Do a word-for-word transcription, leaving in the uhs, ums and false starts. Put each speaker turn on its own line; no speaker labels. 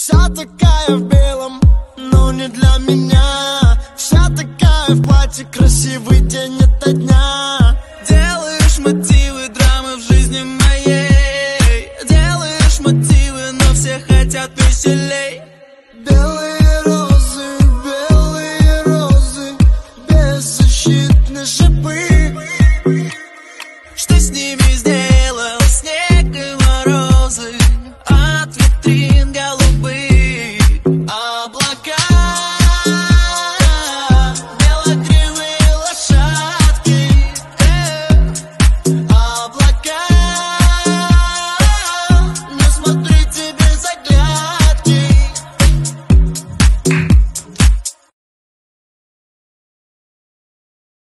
Вся такая в белом, но не для меня. Вся такая в платье, красивый день ото дня.
Делаешь мотивы драмы в жизни моей. Делаешь мотивы, но все хотят веселей.